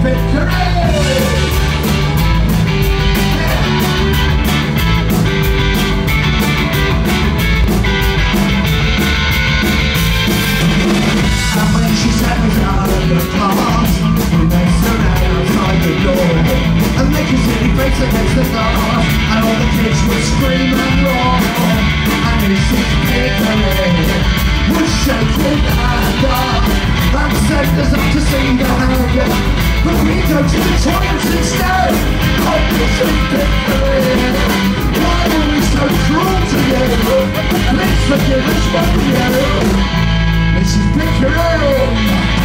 Against the door, and all the kids would scream and roar, and Mrs. Pickering would shake with anger and send us up to see the behaviour, but we go to the toilets instead. Oh, Mrs. Pickering, why were we so cruel to you? Please forgive us for you, Mrs. Pickering.